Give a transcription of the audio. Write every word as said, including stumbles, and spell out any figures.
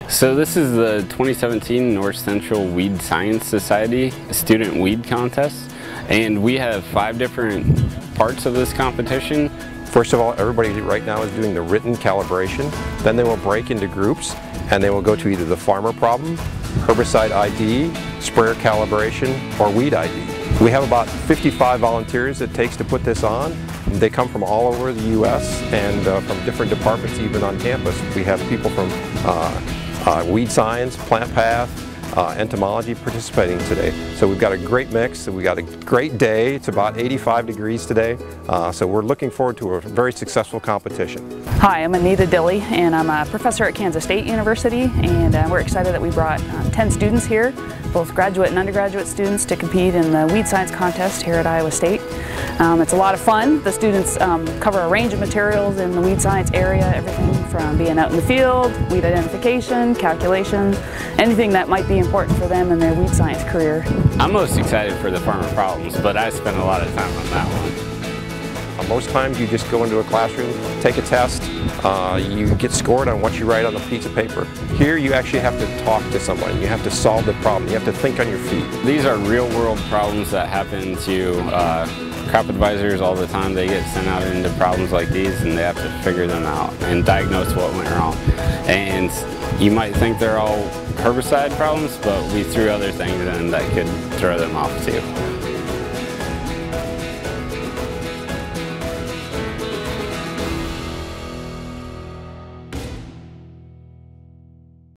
So this is the twenty seventeen North Central Weed Science Society Student Weed Contest, and we have five different parts of this competition. First of all, everybody right now is doing the written calibration. Then they will break into groups and they will go to either the farmer problem, herbicide I D, sprayer calibration, or weed I D. We have about fifty-five volunteers it takes to put this on. They come from all over the U S and uh, from different departments even on campus. We have people from uh, uh, weed science, plant path, Uh, entomology participating today. So we've got a great mix, we've got a great day. It's about eighty-five degrees today, uh, so we're looking forward to a very successful competition. Hi, I'm Anita Dilley, and I'm a professor at Kansas State University, and uh, we're excited that we brought um, ten students here, both graduate and undergraduate students, to compete in the Weed Science Contest here at Iowa State. Um, it's a lot of fun. The students um, cover a range of materials in the weed science area, everything from being out in the field, weed identification, calculation, anything that might be important for them in their weed science career. I'm most excited for the farmer problems, but I spend a lot of time on that one. Uh, most times you just go into a classroom, take a test, uh, you get scored on what you write on a piece of paper. Here you actually have to talk to someone, you have to solve the problem, you have to think on your feet. These are real world problems that happen to uh, crop advisors all the time. They get sent out into problems like these and they have to figure them out and diagnose what went wrong. And you might think they're all herbicide problems, but we threw other things in that could throw them off too.